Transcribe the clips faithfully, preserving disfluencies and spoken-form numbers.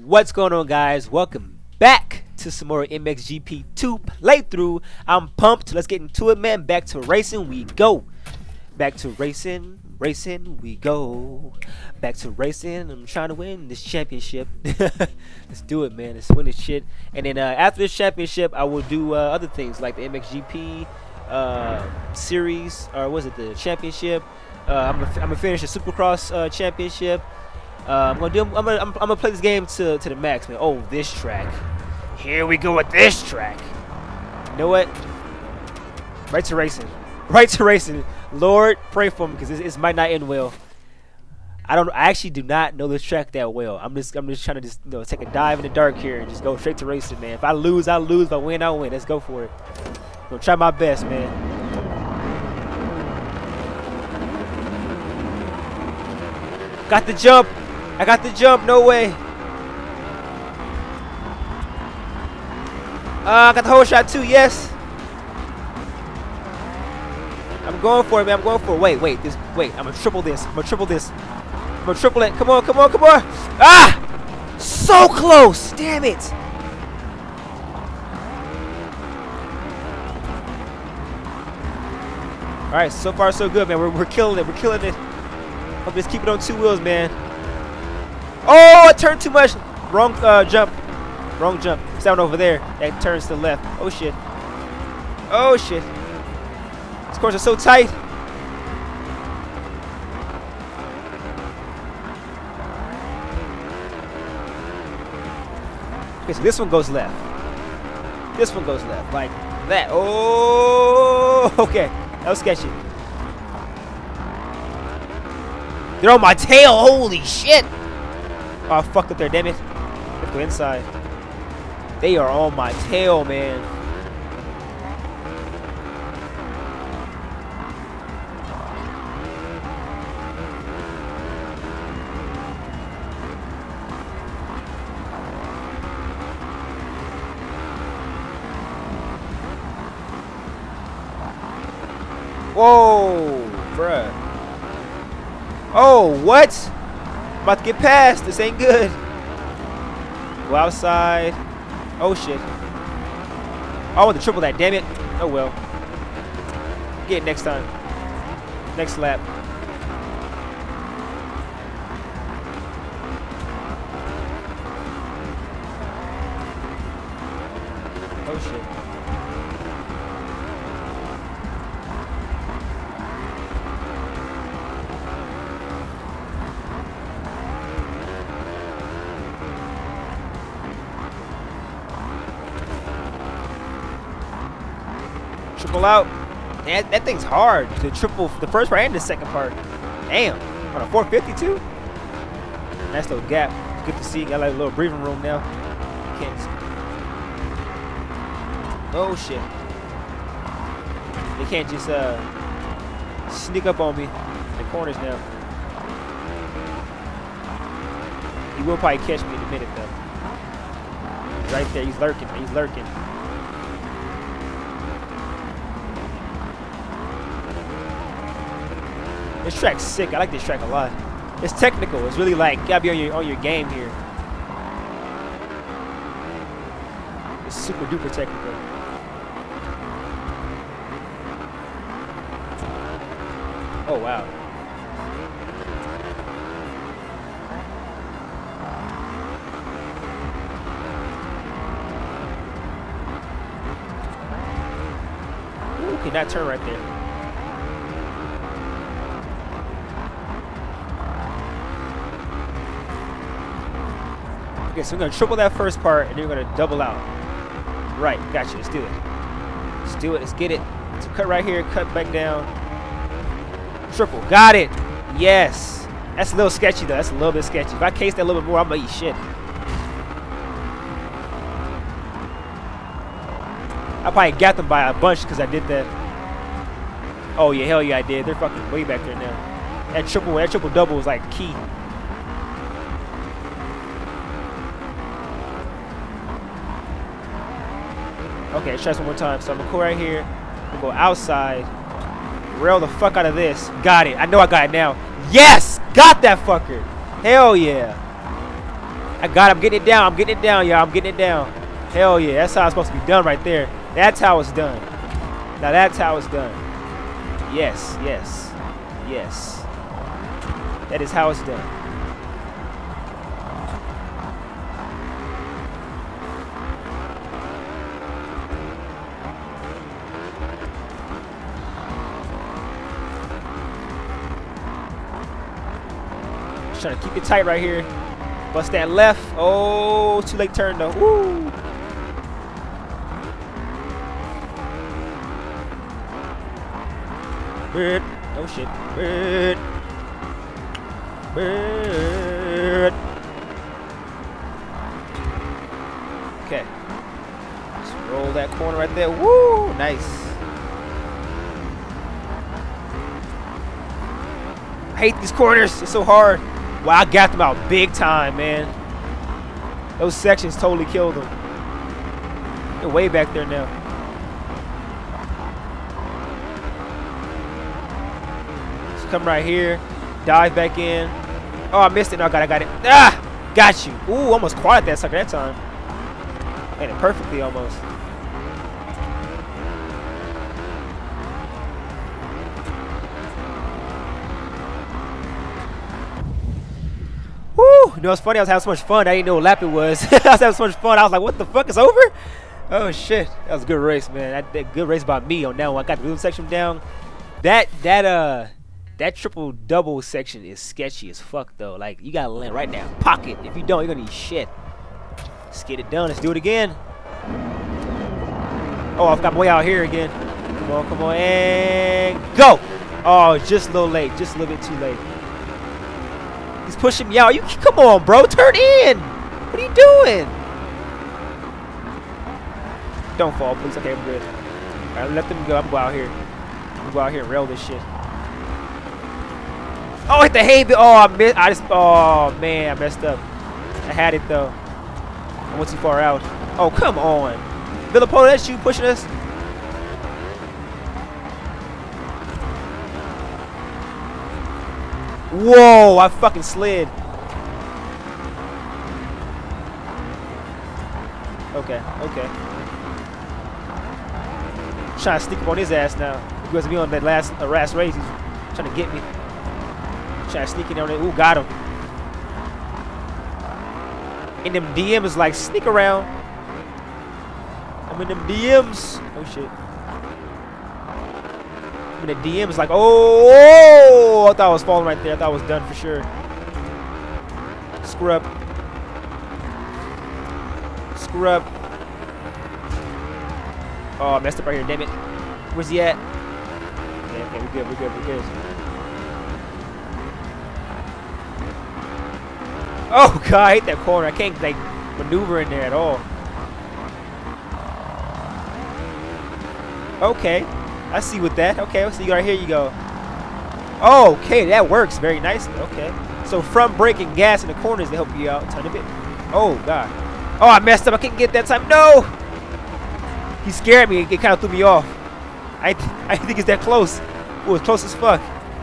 What's going on, guys? Welcome back to some more M X G P two playthrough. I'm pumped. Let's get into it, man. Back to racing we go. Back to racing, racing we go. Back to racing. I'm trying to win this championship. Let's do it, man. Let's win this shit. And then uh, after this championship, I will do uh, other things like the M X G P uh, series, or was it the championship? Uh, I'm gonna, I'm gonna finish the Supercross uh, championship. Uh, I'm gonna do. I'm gonna, I'm, I'm gonna play this game to to the max, man. Oh, this track. Here we go with this track. You know what? Right to racing. Right to racing. Lord, pray for me because this, this might not end well. I don't. I actually do not know this track that well. I'm just. I'm just trying to just you know take a dive in the dark here and just go straight to racing, man. If I lose, I lose. If I win, I win. Let's go for it. I'm gonna try my best, man. Got the jump. I got the jump. No way. Uh, I got the whole shot too. Yes. I'm going for it, man. I'm going for it. Wait, wait. This. Wait. I'm gonna triple this. I'm gonna triple this. I'm gonna triple it. Come on, come on, come on. Ah! So close. Damn it. All right. So far, so good, man. We're we're killing it. We're killing it. I'm just keep it on two wheels, man. Oh, I turned too much. Wrong uh, jump. Wrong jump. It's down over there. That turns to the left. Oh, shit. Oh, shit. These corners are so tight. Okay, so this one goes left. This one goes left. Like that. Oh, okay. That was sketchy. They're on my tail. Holy shit. Oh, I fucked up there, damn it. Let's go inside. They are on my tail, man. Whoa, bruh. Oh, what? I'm about to get past. This ain't good. Go outside. Oh, shit. Oh, I want to triple that. Damn it. Oh, well. Get it next time. Next lap. Oh, shit. Triple out. That, that thing's hard. The triple, the first part and the second part. Damn. On a four fifty-two? Nice little gap. Good to see. Got like a little breathing room now. Can't. Oh shit. They can't just uh sneak up on me in the corners now. He will probably catch me in a minute though. He's right there. He's lurking. He's lurking. This track's sick. I like this track a lot. It's technical. It's really like you gotta be on your on your game here. It's super duper technical. Oh wow. Ooh, cannot turn right there. Okay, so we're gonna triple that first part, and then we're gonna double out. Right, gotcha. Let's do it. Let's do it. Let's get it. So cut right here, cut back down. Triple, got it. Yes. That's a little sketchy though. That's a little bit sketchy. If I case that a little bit more, I'm gonna eat shit. I probably got them by a bunch because I did that. Oh yeah, hell yeah, I did. They're fucking way back there now. That triple, that triple double was like key. Okay, let's try this one more time. So I'm gonna go right here. I'm gonna go outside. Rail the fuck out of this. Got it. I know I got it now. Yes! Got that fucker. Hell yeah. I got it. I'm getting it down. I'm getting it down, y'all. I'm getting it down. Hell yeah. That's how it's supposed to be done right there. That's how it's done. Now that's how it's done. Yes, yes, yes. That is how it's done. Just trying to keep it tight right here. Bust that left. Oh, too late turn though. Woo. Bird. Oh shit. Bird. Bird. Okay. Just roll that corner right there. Woo! Nice. I hate these corners. It's so hard. Wow, I got them out big time, man. Those sections totally killed them. They're way back there now. Just come right here. Dive back in. Oh, I missed it. No, I got it. I got it. Ah! Got you. Ooh, almost quad that sucker that time. Made it perfectly almost. Woo! You know, it's funny. I was having so much fun. I didn't know what lap it was. I was having so much fun. I was like, what the fuck? It's over? Oh, shit. That was a good race, man. That, that good race by me on that one. I got the wheel section down. That, that, uh... That triple double section is sketchy as fuck though. Like you gotta land right now. Pocket. If you don't, you're gonna need shit. Let's get it done. Let's do it again. Oh, I've got my way out here again. Come on, come on, and go! Oh, just a little late. Just a little bit too late. He's pushing me out. You come on, bro. Turn in. What are you doing? Don't fall, please. Okay, I'm good. All right, let them go. I'm gonna go out here. I'm gonna go out here and rail this shit. Oh, hit the hay bit. Oh, I missed. I just. Oh man, I messed up. I had it though. I went too far out. Oh, come on, Villapolo, that's you pushing us. Whoa! I fucking slid. Okay, okay. I'm trying to sneak up on his ass now. He was me on that last uh, last race. He's trying to get me. Trying to sneak in on it. Ooh, got him. And them D Ms like sneak around. I'm in them D Ms. Oh shit. I'm in the D Ms like, oh, I thought I was falling right there. I thought I was done for sure. Screw up. Screw up. Oh, I messed up right here. Damn it. Where's he at? Okay, okay, we're good. We're good. We're good. Oh god, I hate that corner. I can't like maneuver in there at all. Okay, I see with that. Okay, so you right here you go. Oh, okay, that works very nicely. Okay, so front brake and gas in the corners to help you out a ton of it. Oh god. Oh, I messed up. I couldn't get that time. No. He scared me. It kind of threw me off. I th I didn't think it's that close. It was close as fuck.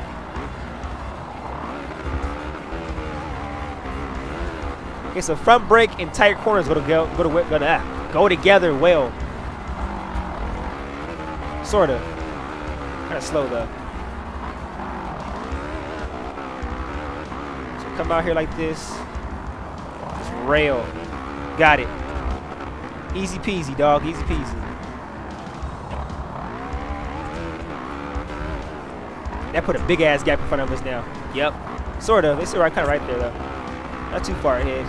Okay, so front brake and tight corners go to go go to go to ah, go together well. Sort of. Kind of slow though. So come out here like this. Just rail. Got it. Easy peasy, dog. Easy peasy. That put a big ass gap in front of us now. Yep. Sort of. It's right, kind of right there though. Not too far ahead.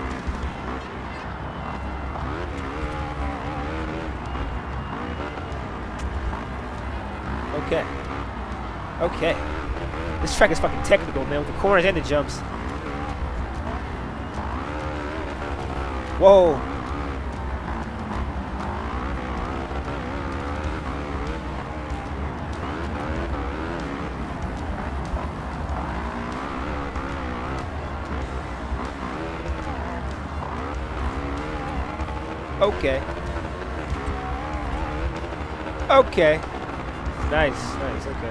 Okay. Okay. This track is fucking technical, man, with the corners and the jumps. Whoa. Okay. Okay. Nice, nice, okay.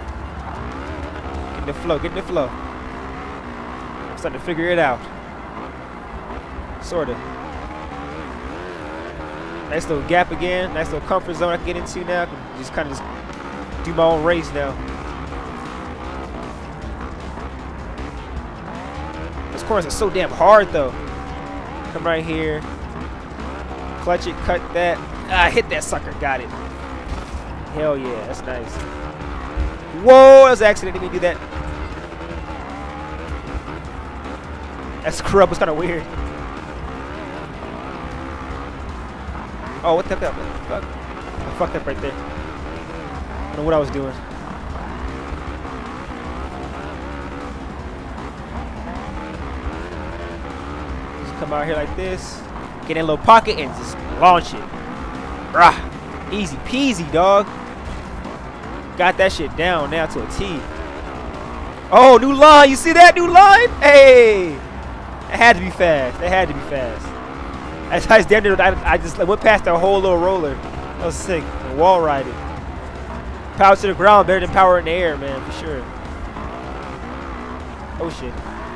Get in the flow, get in the flow. I'm starting to figure it out. Sort of. Nice little gap again. Nice little comfort zone I can get into now. I can just kind of just do my own race now. This corners are so damn hard though. Come right here. Clutch it, cut that. Ah, hit that sucker. Got it. Hell yeah, that's nice. Whoa, that was an accident. Didn't mean to do that. That screw up was kind of weird. Oh, what the fuck? Fuck. I fucked up right there. I don't know what I was doing. Just come out here like this. Get in a little pocket and just launch it. Rah. Easy peasy, dog. Got that shit down now to a T. Oh, new line. You see that new line? Hey. That had to be fast. That had to be fast. As I was damn near, I, I just went past that whole little roller. That was sick. And wall riding. Power to the ground better than power in the air, man, for sure. Oh shit.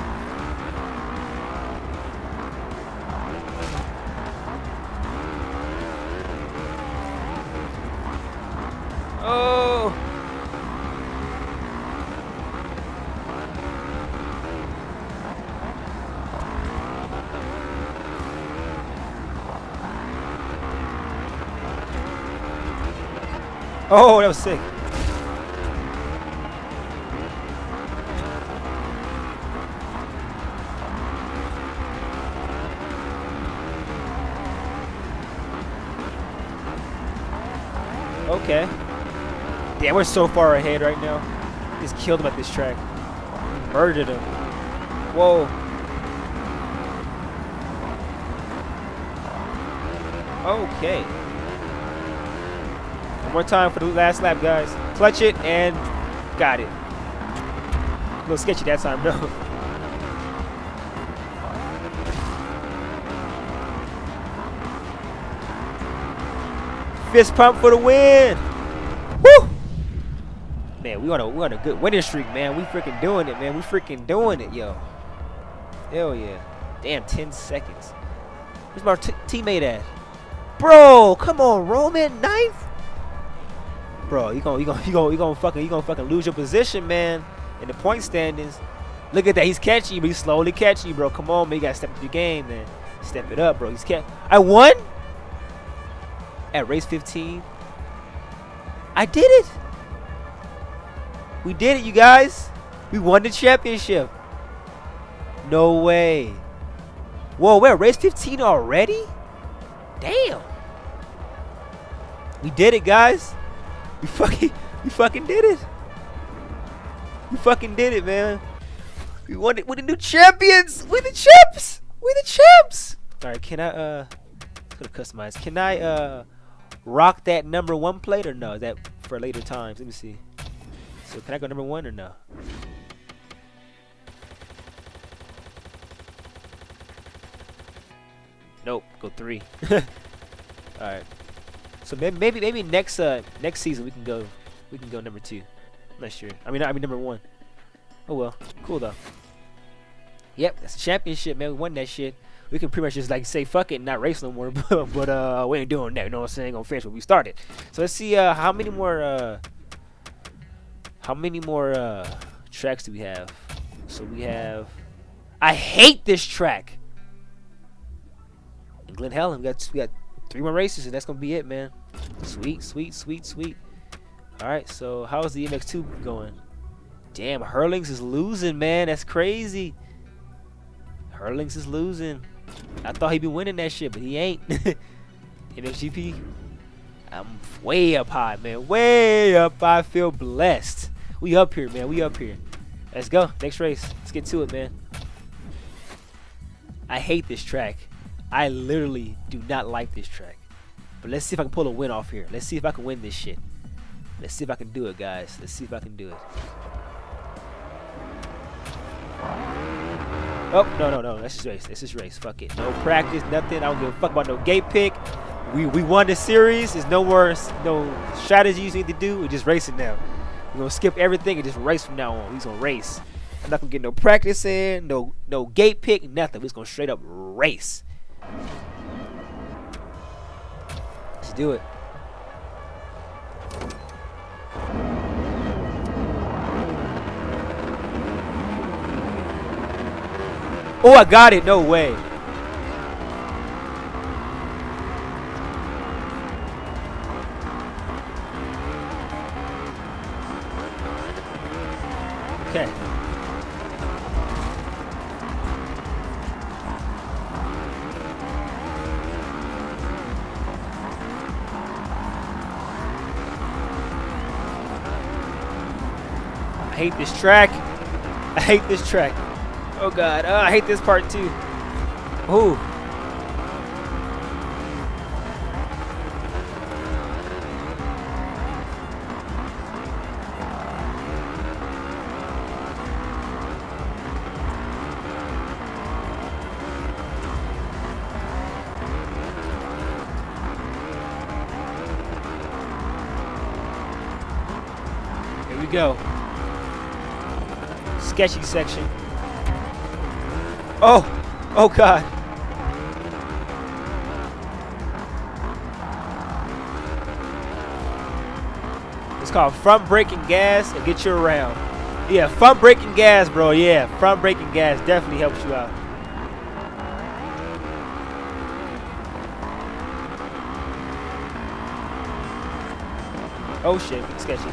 Oh. Oh, that was sick. Okay. Damn, we're so far ahead right now. Just killed him at this track. Murdered him. Whoa. Okay. One more time for the last lap, guys. Clutch it and got it. A little sketchy that time, though. Fist pump for the win. Woo! Man, we on a we on a good winning streak, man. We freaking doing it, man. We freaking doing it, yo. Hell yeah. Damn, ten seconds. Where's my t teammate at? Bro, come on, Roman, ninth? Bro, you gonna you gonna you gonna you gonna fucking you gonna fucking lose your position, man, in the point standings. Look at that, he's catching you, but he's slowly catching you, bro. Come on, man, you gotta step up your game, man. Step it up, bro. He's catch. I won at race fifteen. I did it. We did it, you guys. We won the championship. No way. Whoa, we're at race fifteen already? Damn. We did it, guys. We fucking, we fucking did it. We fucking did it, man. We won it. We're the new champions. We're the champs. We're the champs. All right, can I, uh, could have customized. Can I, uh, rock that number one plate or no? Is that for later times? Let me see. So can I go number one or no? Nope. Go three. All right. So maybe maybe maybe next uh next season we can go we can go number two. I'm not sure. I mean I mean number one. Oh well. Cool though. Yep, that's a championship, man. We won that shit. We can pretty much just like say fuck it and not race no more, but, but uh we ain't doing that, you know what I'm saying? Gonna finish what we started. So let's see uh how many more uh how many more uh tracks do we have? So we have I hate this track. In Glen Helen, we got we got three more races and that's gonna be it, man. Sweet, sweet, sweet, sweet. Alright, so how's the M X two going? Damn, Hurlings is losing, man. That's crazy. Hurlings is losing. I thought he'd be winning that shit, but he ain't. M X G P, I'm way up high, man. Way up. I feel blessed. We up here, man. We up here. Let's go. Next race. Let's get to it, man. I hate this track. I literally do not like this track. But let's see if I can pull a win off here. Let's see if I can win this shit. Let's see if I can do it, guys. Let's see if I can do it. Oh, no, no, no. Let's just race. Let's just race. Fuck it. No practice, nothing. I don't give a fuck about no gate pick. We we won the series. There's no more no strategies we need to do. We're just racing now. We're gonna skip everything and just race from now on. We're just gonna race. I'm not gonna get no practice in, no no gate pick, nothing. We're just gonna straight up race. do it. Oh, I got it. No way. Okay. I hate this track. I hate this track. Oh god, oh, I hate this part too. Ooh. Here we go. Sketchy section. Oh, oh god. It's called front braking gas and get you around. Yeah, front braking gas, bro. Yeah, front braking gas definitely helps you out. Oh shit, sketchy.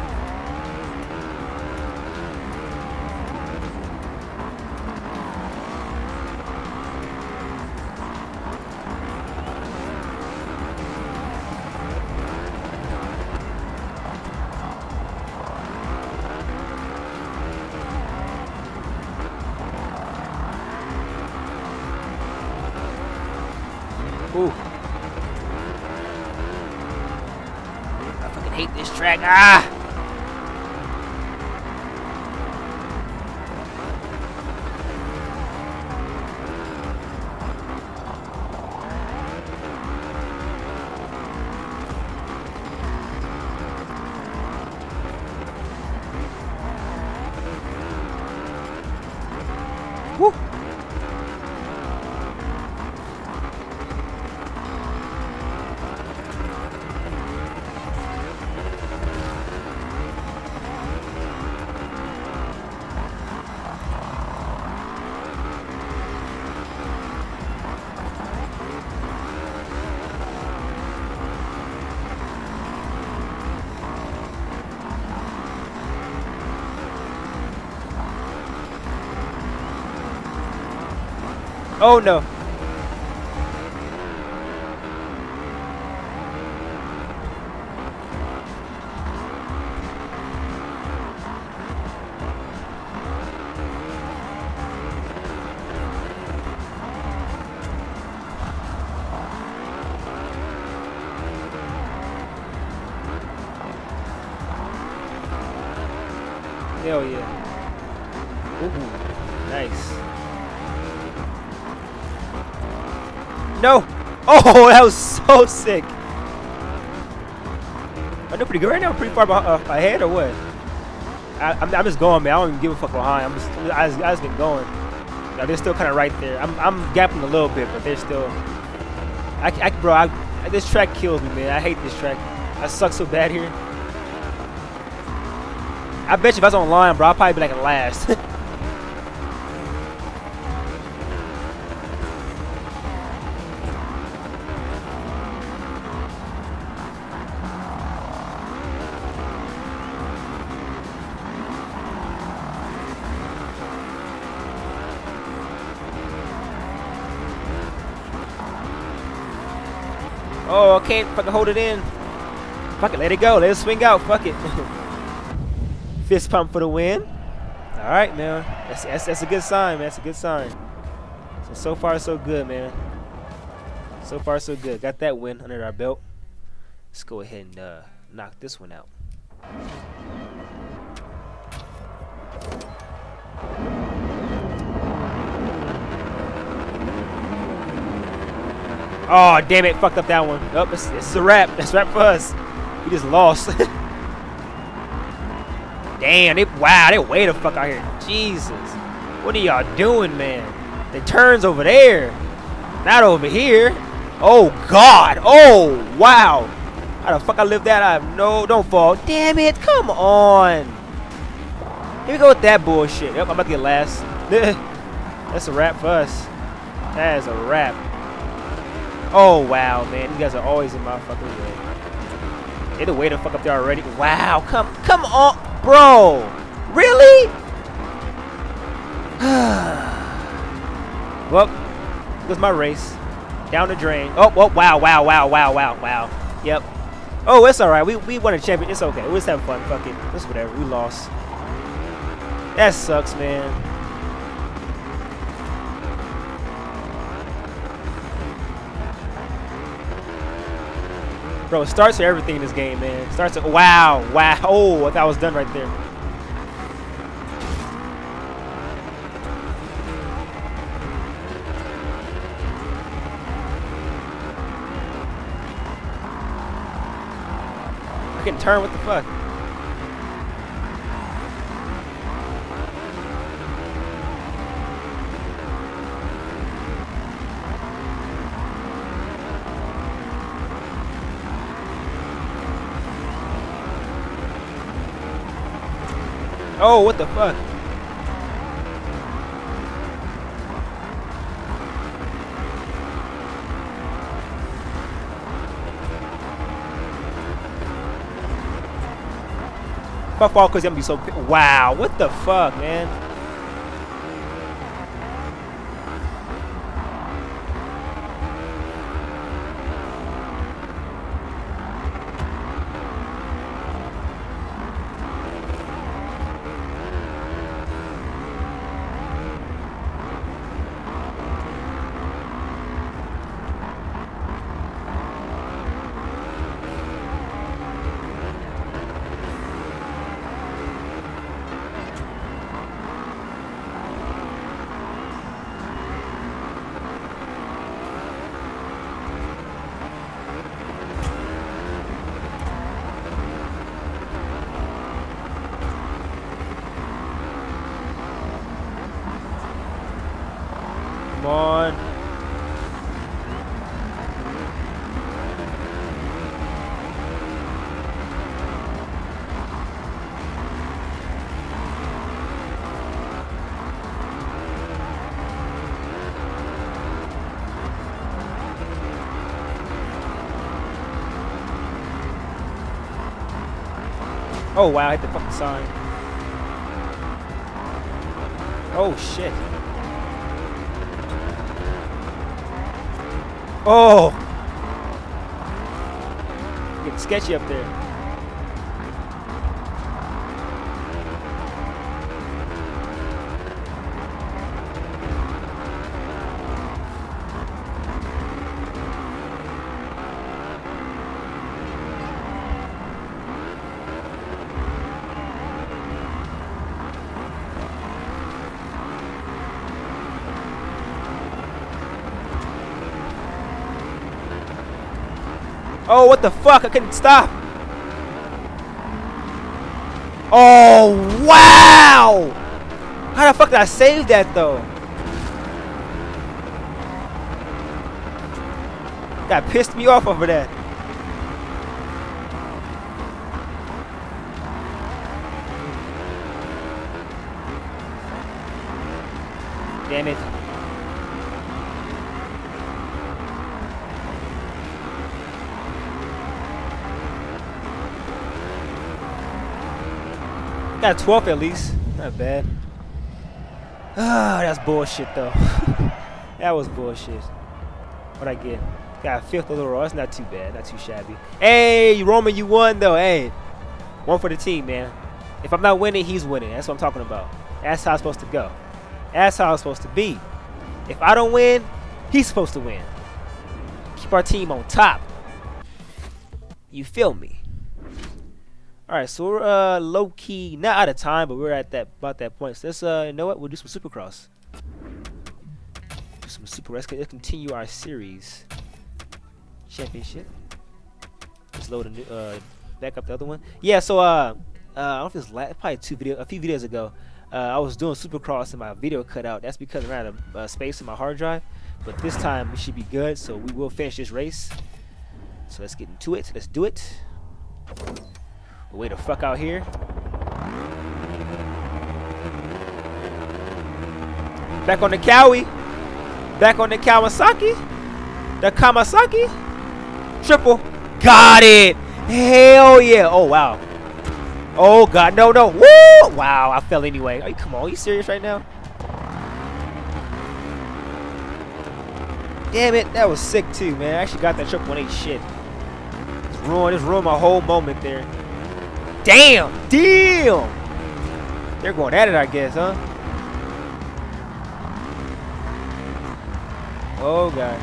Ooh. I fucking hate this track. Ah! Woo! Oh no. Hell yeah. Ooh, nice. No! Oh, that was so sick. I do pretty good right now. Pretty far behind, uh, ahead or what? I, I'm, I'm just going, man. I don't even give a fuck behind. I'm just, I just, I just been going. Now, they're still kind of right there. I'm, I'm gapping a little bit, but they're still. I, I bro, I, this track kills me, man. I hate this track. I suck so bad here. I bet you if I was online, bro, I'd probably be like in last. Oh, I can't fucking hold it in. Fuck it, let it go. Let it swing out. Fuck it. Fist pump for the win. All right, man. That's, that's, that's a good sign, man. That's a good sign. So, so far, so good, man. So far, so good. Got that win under our belt. Let's go ahead and uh, knock this one out. Oh, damn it. Fucked up that one. Oh, it's, it's a wrap. That's a wrap for us. We just lost. Damn, they, wow, they way the fuck out here. Jesus. What are y'all doing, man? The turns over there. Not over here. Oh God! Oh wow! How the fuck I live that? I have no. Don't fall. Damn it! Come on! Here we go with that bullshit. Yep, I'm about to get last. That's a wrap for us. That is a wrap. Oh wow, man! These guys are always in my fucking way. They the way to fuck up there already. Wow! Come, come on, bro! Really? Well, here's my race. Down the drain. Oh, oh, wow, wow, wow, wow, wow, wow. Yep. Oh, it's alright. We we won a champion. It's okay. We're just having fun. Fuck it. It's whatever. We lost. That sucks, man. Bro, it starts with everything in this game, man. It starts with wow, wow. Oh, I thought I was done right there. I can turn, what the fuck? Oh, what the fuck? If I fall, cause I'm gonna be so. Wow, what the fuck, man? Come on. Oh wow, I hit the fucking sign. Oh shit. Oh! Getting sketchy up there. Oh, what the fuck? I couldn't stop. Oh, wow! How the fuck did I save that, though? That pissed me off over that. Damn it. Got a twelfth at least. Not bad. Ah, that's bullshit though. That was bullshit. What'd I get? Got a fifth overall. That's not too bad. Not too shabby. Hey, Roman, you won though. Hey, one for the team, man. If I'm not winning, he's winning. That's what I'm talking about. That's how it's supposed to go. That's how it's supposed to be. If I don't win, he's supposed to win. Keep our team on top. You feel me? All right, so we're uh, low key, not out of time, but we're at that about that point. So let's, uh, you know what? We'll do some Supercross. Do some super. Let's, let's continue our series championship. Let's load a new, uh, back up the other one. Yeah, so uh, uh, I don't know if it's last, probably two video, a few videos ago. Uh, I was doing Supercross and my video cut out. That's because I ran out of uh, space in my hard drive. but this time we should be good. So we will finish this race. So let's get into it. Let's do it. Way the fuck out here. Back on the Cowie. Back on the Kawasaki. The Kawasaki. Triple. Got it. Hell yeah. Oh, wow. Oh, God. No, no. Woo. Wow. I fell anyway. Are you, come on. Are you serious right now? Damn it. That was sick, too, man. I actually got that triple one eight shit. It's ruined, it's ruined my whole moment there. Damn. Damn. They're going at it, I guess, huh? Oh, God.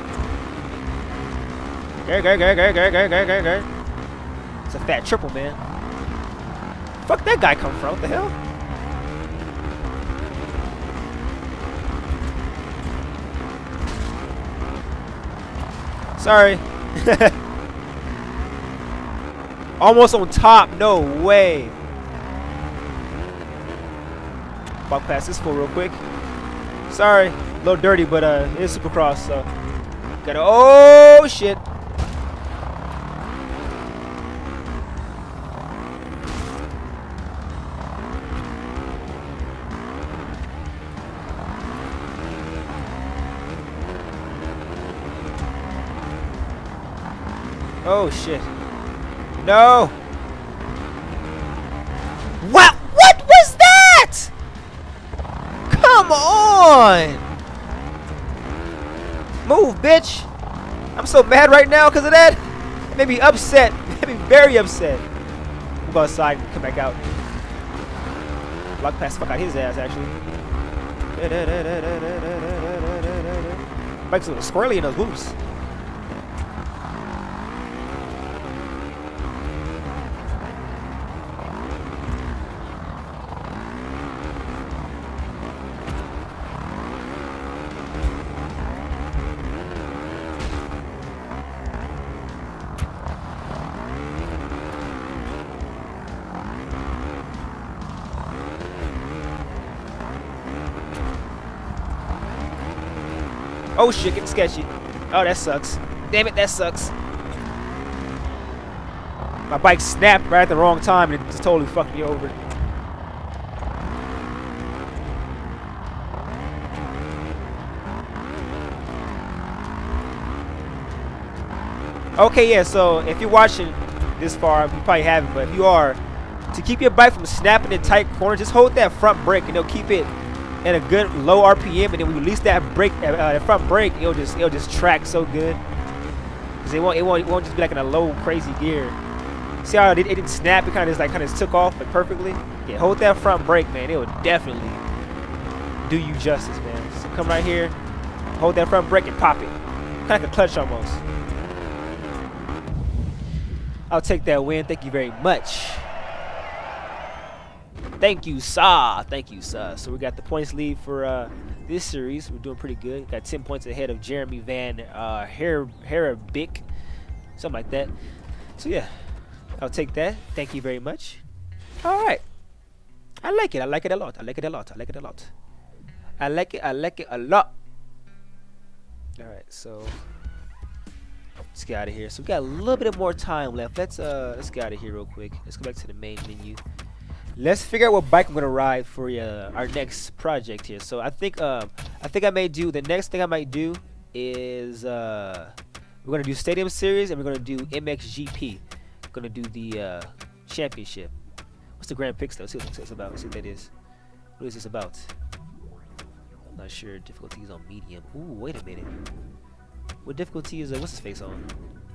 Go, go, go, go, go, go, go, go, go. It's a fat triple, man. Fuck that guy come from? What the hell? Sorry. Almost on top. No way. Walk past this fool real quick. Sorry. A little dirty, but uh, it's Supercross, so. Gotta. Oh, shit. Oh shit. No. What? What was that? Come on. Move, bitch. I'm so mad right now because of that. It made me upset. It made me very upset. We'll go outside and come back out. Block past fuck out his ass, actually. Bike's a little squirrely in those whoops. Oh shit, getting sketchy. Oh, that sucks. Damn it, that sucks. My bike snapped right at the wrong time and it just totally fucked me over. Okay, yeah, so if you're watching this far, you probably haven't, but if you are, to keep your bike from snapping in tight corners, just hold that front brake and it'll keep it at a good low R P M, and then when you release that brake, uh, that front brake, it'll just it'll just track so good. Cause it won't it won't it won't just be like in a low crazy gear. See how it, it didn't snap? It kind of just like kind of took off like perfectly. Yeah, hold that front brake, man. It will definitely do you justice, man. So come right here, hold that front brake and pop it, kind of like a clutch almost. I'll take that win. Thank you very much. Thank you, sir. Thank you, sir. So we got the points lead for uh, this series. We're doing pretty good. Got ten points ahead of Jeremy Van uh, Her Herabic, something like that. So yeah, I'll take that. Thank you very much. All right. I like it. I like it a lot. I like it a lot. I like it a lot. I like it. I like it a lot. All right. So let's get out of here. So we got a little bit more time left. Let's uh let's get out of here real quick. Let's go back to the main menu. Let's figure out what bike I'm gonna ride for uh, our next project here. So I think um I think I may do the next thing I might do is uh we're gonna do Stadium Series and we're gonna do M X G P. We're gonna do the uh, championship. What's the Grand Prix though? Let's see what it's about. Let's see what that is. What is this about? I'm not sure. Difficulty is on medium. Ooh, wait a minute. What difficulty is uh, what's his face on?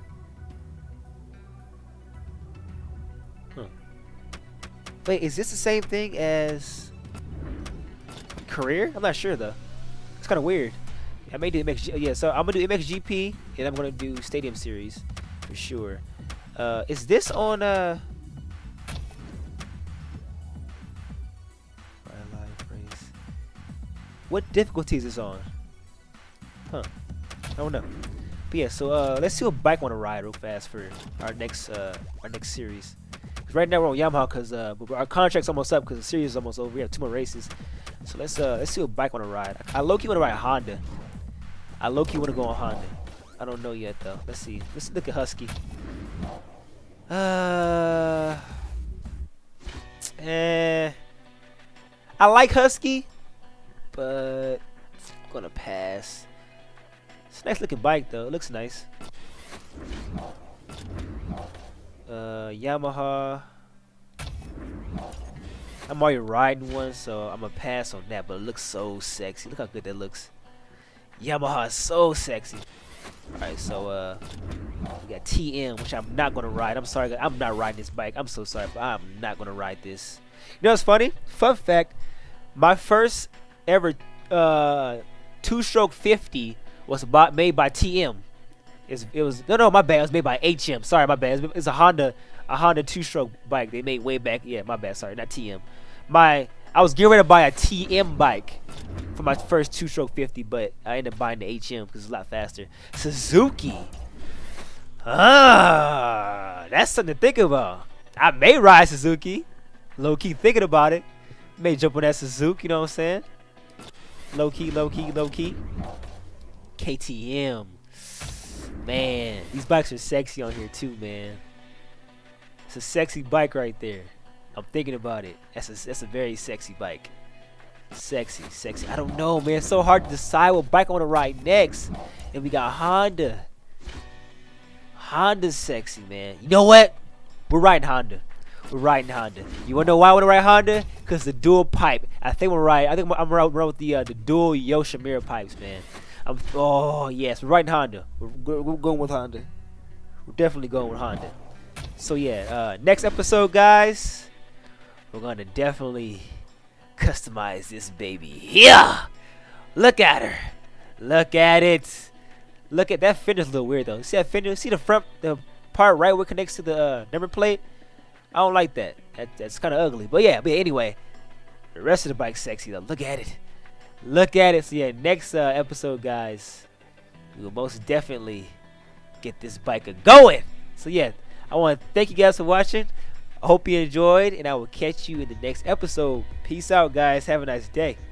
Huh. Wait, is this the same thing as career? I'm not sure though. It's kind of weird. I may do M X G P. Yeah, so I'm gonna do M X G P and I'm gonna do Stadium Series for sure. Uh, is this on uh? What difficulty is this on? Huh? I don't know. But yeah, so uh, let's see what bike I want to ride real fast for our next uh, our next series. Right now we're on Yamaha because uh, our contract's almost up because the series is almost over. We have two more races, so let's uh, let's see what bike I want to ride. I low-key want to ride Honda. I low-key want to go on Honda. I don't know yet though. Let's see. Let's look at Husky. Uh, eh. I like Husky, but I'm gonna pass. It's a nice looking bike though. It looks nice. Uh, Yamaha. I'm already riding one, so I'm gonna pass on that. But it looks so sexy. Look how good that looks. Yamaha is so sexy. All right, so uh, we got T M, which I'm not gonna ride. I'm sorry, I'm not riding this bike. I'm so sorry, but I'm not gonna ride this. You know what's funny? Fun fact: my first ever uh, two-stroke fifty was bought, made by T M. It's, it was no, no, my bad. It was made by H M. Sorry, my bad. It's a Honda, a Honda two-stroke bike they made way back. Yeah, my bad. Sorry, not T M. My I was getting ready to buy a T M bike for my first two-stroke fifty, but I ended up buying the H M because it's a lot faster. Suzuki. Ah, that's something to think about. I may ride Suzuki. Low-key thinking about it. May jump on that Suzuki, you know what I'm saying? Low-key, low-key, low-key. K T M. Man, these bikes are sexy on here too, man. It's a sexy bike right there. I'm thinking about it. That's a, that's a very sexy bike. Sexy, sexy. I don't know, man. It's so hard to decide what bike I want to ride next. And we got Honda. Honda's sexy, man. You know what? We're riding Honda. We're riding Honda. You wanna know why I wanna ride Honda? Cause the dual pipe. I think we're right. I think I'm around with the uh, the dual Yoshimura pipes, man. I'm. Oh yes, we're riding Honda. We're, we're going with Honda. We're definitely going with Honda. So yeah, uh, next episode, guys, we're gonna definitely customize this baby. Yeah, look at her. Look at it. Look at that fender's a little weird though. See that fender? See the front, the part right where it connects to the uh, number plate? I don't like that. that that's kind of ugly. But yeah, but anyway, the rest of the bike's sexy though. Look at it. Look at it. So yeah, next uh, episode, guys, we will most definitely get this bike a going. So yeah, I want to thank you guys for watching. I hope you enjoyed, and I will catch you in the next episode. Peace out, guys. Have a nice day.